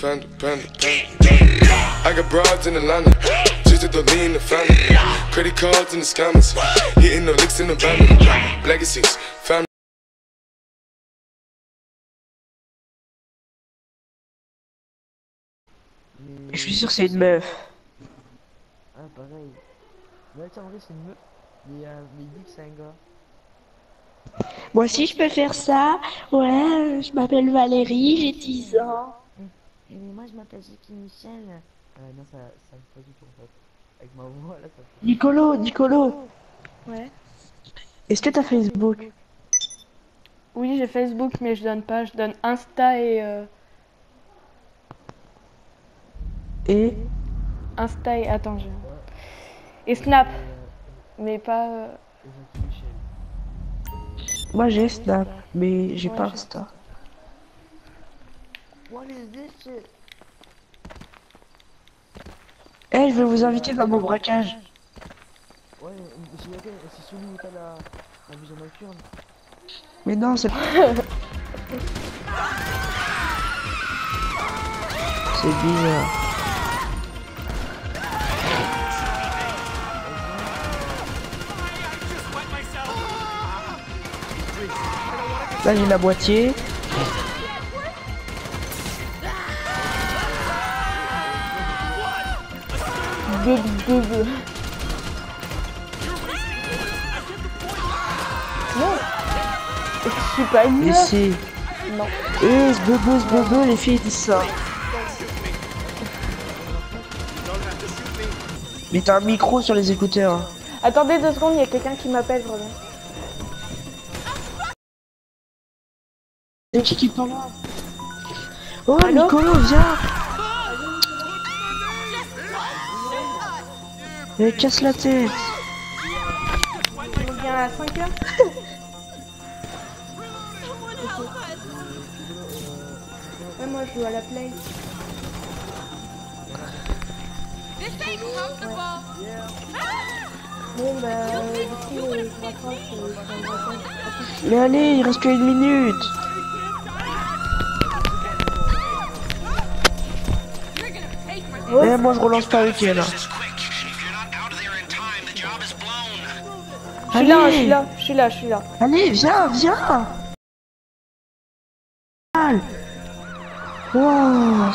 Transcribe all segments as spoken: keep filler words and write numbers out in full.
panda, panda, panda. I got broads in Atlanta, just to lean the family. Credit cards in the scammers, hitting the licks in the van. Legacies, family. Je suis sûr que c'est une meuf. Ah, pareil. Mais tiens, en vrai, c'est une meuf. Mais, euh, mais il dit que c'est un gars. Moi aussi, je peux faire ça. Ouais, je m'appelle Valérie, j'ai dix ans. Mais moi, je m'appelle Jackie Michel. Euh, non, ça, ça me pas du tout en fait. Avec ma voix là, ça fait. Nicolo, Nicolo, Ouais. est-ce que t'as Facebook? Oui, j'ai Facebook, mais je donne pas. Je donne Insta et euh, Et Insta et attends, j'ai Ouais. et Snap, Et, euh, mais pas. euh, et Jackie Michel. moi j'ai Snap, mais j'ai Ouais, pas j'ai Insta. What is this shit? Eh, je vais vous inviter dans mon braquage. Ouais, c'est laquelle? C'est celui où t'as la, la vision nocturne. Mais non, c'est c'est bizarre. Là j'ai la moitié. Bub, bub. Non, je suis pas une Mais meuf. si. Non. Eh, ce bebe, ce bebe, les filles disent ça. Mais t'as un micro sur les écouteurs. Hein. Attendez deux secondes, il y a quelqu'un qui m'appelle, je reviens. C'est qui qui parle là? Oh, Allô Nicolo, viens. Mais casse la tête. On vient à cinq heures. Ouais, moi je joue à la play. Bon bah, du coup, euh, je raccroche, euh, je fais un braquage. Mais allez, il reste qu'une minute. Ouais. Eh, moi je relance pas avec elle. Hein. Je suis là, je Allez, suis là, je suis là, je suis là. allez, viens, viens. Wow.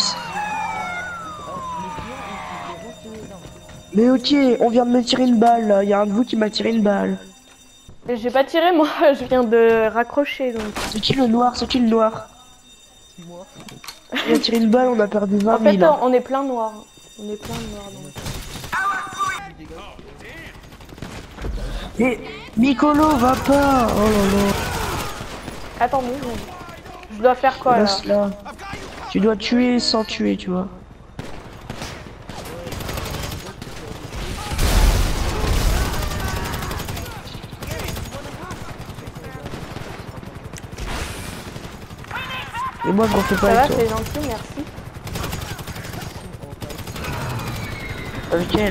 Mais ok, on vient de me tirer une balle là. Il y a un de vous qui m'a tiré une balle. Mais j'ai pas tiré moi, je viens de raccrocher donc. C'est qui le noir? C'est qui le noir? C'est moi. Il a tiré une balle, on a perdu vingt En fait, mille. Hein. on est plein de noirs. On est plein de noirs donc. Mais Nicolo, va pas. Oh là là. Attendez, je, je dois faire quoi là? Reste là. Tu dois tuer sans tuer, tu vois. Et moi je refais Ça pas va, avec toi. c'est gentil, merci. Avec elle.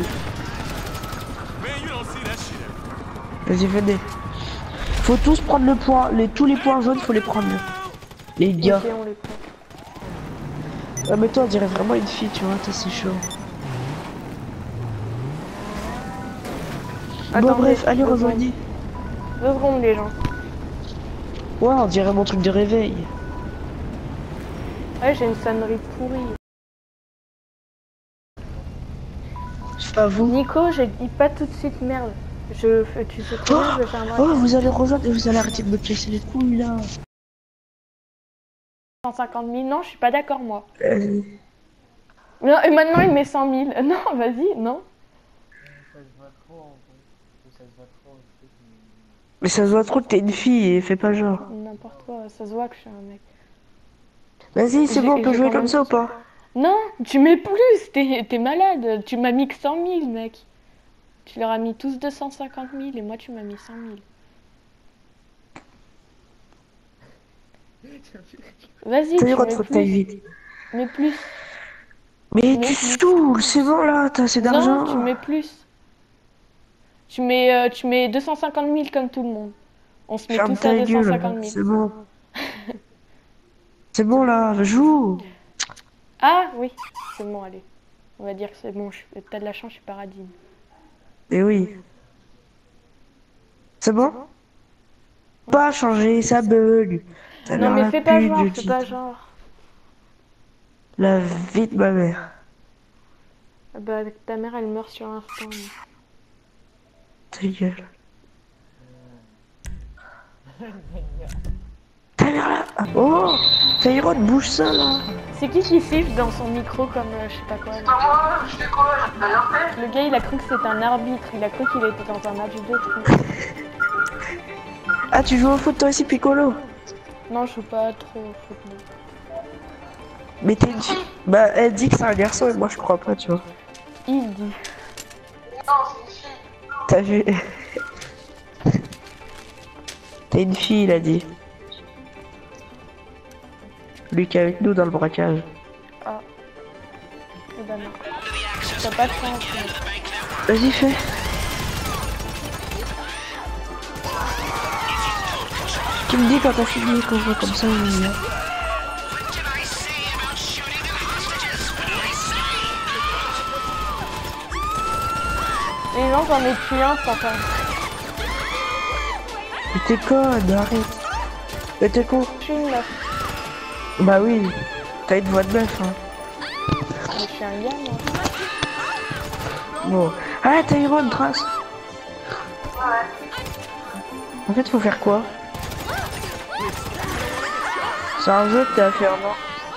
Vas-y, venez. Faut tous prendre le point. Les, tous les points jaunes, faut les prendre. Les gars. Ok, on les prend. Ah, mais toi, on dirait vraiment une fille, tu vois. Toi, c'est chaud. Bon, Attendez, bref, allez, deux rejoignez. Deux secondes les gens. Ouais, on dirait mon truc de réveil. Ouais, j'ai une sonnerie pourrie. C'est pas vous. Nico, j'ai dit pas tout de suite merde. Je fais, tu sais très bien, je vais faire un Oh, braquage. vous allez rejoindre et vous allez arrêter de me casser les couilles, là. cent cinquante mille, non, je suis pas d'accord moi. Euh, Non, et maintenant il met cent mille. Non, vas-y, non. Ça se voit trop en fait. Ça se voit trop. En fait, mais... Mais ça se voit trop que t'es une fille et fais pas genre. N'importe quoi, ça se voit que je suis un mec. Vas-y, c'est J'ai- bon, on peut j'ai jouer quand comme même- ça ou pas? Non, tu mets plus, t'es t'es malade. Tu m'as mis que cent mille, mec. Tu leur as mis tous deux cent cinquante mille et moi tu m'as mis cent mille. Vas-y, T'as tu le droit de mets faut que t'ailles plus. vite. Mets plus. Mais Mais tu plus. saoules, c'est bon là, t'as assez d'argent. Non, tu mets plus. Tu mets, euh, tu mets deux cent cinquante mille comme tout le monde. On se met Ferme tous à ta deux cent gueule, cinquante c'est mille. bon. C'est bon là, joue. Ah oui, c'est bon, allez. On va dire que c'est bon, je... t'as de la chance, je suis paradine. Et oui. C'est bon? Pas changer, ça bug. Ça Non mais la fais pas pute, genre, je fais dis. pas genre. La vie de ma mère. Ah bah ta mère elle meurt sur l'instant. mais- Ta gueule. Ta mère là. Oh, Tyrone, bouge ça là. C'est qui qui siffle dans son micro comme euh, je sais pas quoi là. Le gars il a cru que c'était un arbitre, il a cru qu'il était dans un match de foot. Ah, tu joues au foot toi aussi, Piccolo? Non, je joue pas trop au football. Mais t'es une fille. Bah, elle dit que c'est un garçon et moi je crois pas, tu vois. Il dit. T'as vu? T'es une fille, il a dit. Lui qui est avec nous dans le braquage. Ah. Eh ben non. T'as pas de chance. mais- Vas-y, fais. Tu me dis quand t'as fini, qu'on voit comme ça. Oui. Et non, j'en ai tué un sans faire. Mais t'es conne, arrête. Mais t'es con. Je suis une meuf. Bah oui, t'as une voix de meuf, hein. Mais je suis un gars, moi. Bon. Ah, Tyrone, trace. En fait, faut faire quoi? C'est un jeu que t'as à faire, non?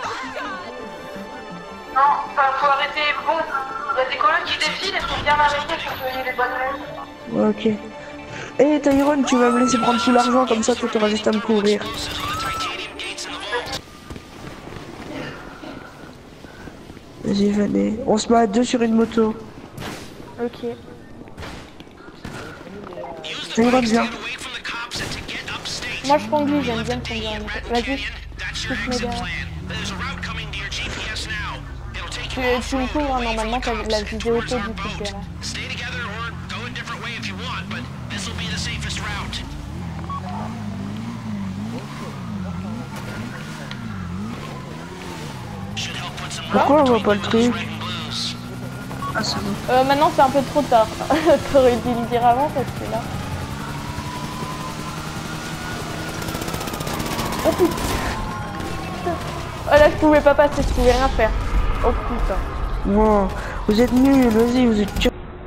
Non, enfin, faut arrêter. Bon, il y a des colocs qui défilent et faut bien arrêter pour surveiller les bonnes règles. Ouais, ok. Eh, Tyrone, tu vas me laisser prendre tout l'argent, comme ça, toi, t'auras juste à me courir. Vas-y, venez. On se met à deux sur une moto. Ok. Tyrone, viens. Moi je conduis, j'aime bien conduire la moto. Vas-y, pousse-moi derrière. Tu, tu me couvres, hein, normalement t'as la visée auto du coup derrière. Pourquoi on voit pas le truc? Ah, c'est bon. Euh, maintenant c'est un peu trop tard. T'aurais dû le dire avant parce que là... Oh putain. Oh là je pouvais pas passer, je pouvais rien faire. Oh putain. Bon, vous êtes nuls, vas-y, vous êtes...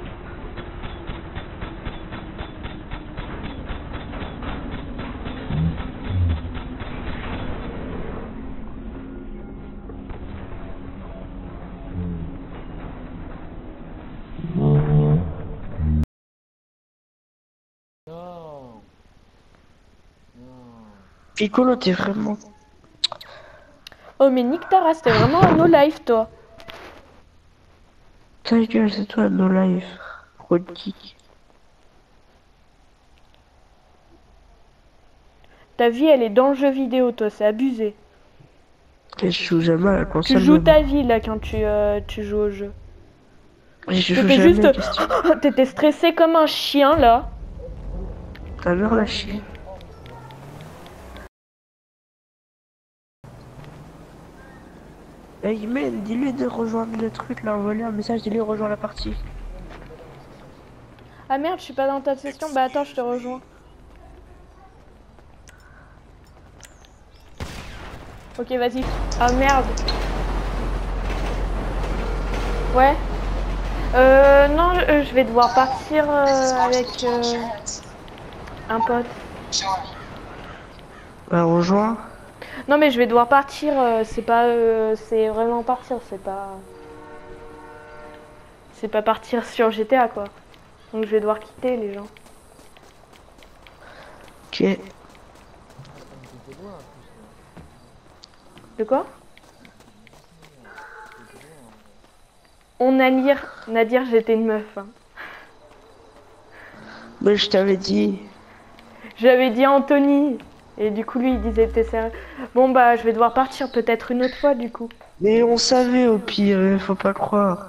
Piccolo, t'es vraiment... Oh mais nique ta race, t'es vraiment un no life toi. Ta gueule, c'est toi, no life. Road kick. Ta vie elle est dans le jeu vidéo toi, c'est abusé. Et je joue jamais à la console. Tu joues même. ta vie là quand tu, euh, tu joues au jeu. Et je joue T'étais jamais, juste... qu'est-ce que tu- T'étais stressé comme un chien là. T'as l'air la chier. Hey man, dis-lui de rejoindre le truc là, envoie-lui un message, dis-lui rejoins la partie. Ah merde, je suis pas dans ta session. Bah attends, je te rejoins. Ok, vas-y. Ah merde. Ouais. Euh, non, je je vais devoir partir euh, avec euh, un pote. Bah rejoins. Non mais je vais devoir partir, euh, c'est pas... euh, c'est vraiment partir, c'est pas... C'est pas partir sur G T A quoi. Donc je vais devoir quitter les gens. Ok. De quoi? On Nadir, Nadir j'étais une meuf. Hein. Mais je t'avais dit. J'avais dit à Anthony. Et du coup lui il disait t'es sérieux. Bon bah je vais devoir partir peut-être une autre fois du coup. Mais on savait au pire, faut pas croire.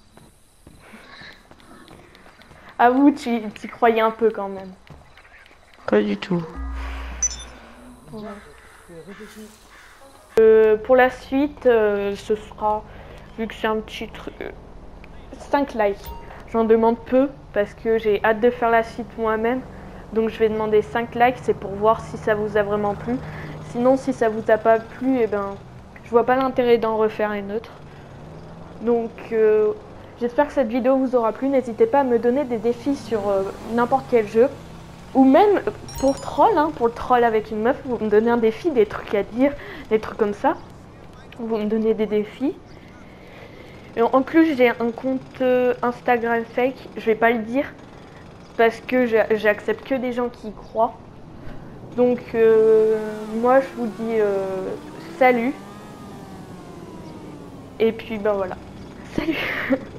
À vous, tu y croyais un peu quand même. Pas du tout. Ouais. Euh, pour la suite, euh, ce sera, vu que c'est un petit truc, euh, cinq likes. J'en demande peu parce que j'ai hâte de faire la suite moi-même. Donc je vais demander cinq likes, c'est pour voir si ça vous a vraiment plu. Sinon, si ça vous a pas plu, eh ben, je vois pas l'intérêt d'en refaire une autre. Donc euh, j'espère que cette vidéo vous aura plu. N'hésitez pas à me donner des défis sur euh, n'importe quel jeu. Ou même pour troll, hein, pour le troll avec une meuf, vous me donnez un défi, des trucs à dire, des trucs comme ça. Vous me donnez des défis. Et en plus, j'ai un compte euh, Instagram fake, je vais pas le dire, parce que j'accepte que des gens qui y croient. Donc, euh, moi, je vous dis euh, salut. Et puis, ben voilà. Salut.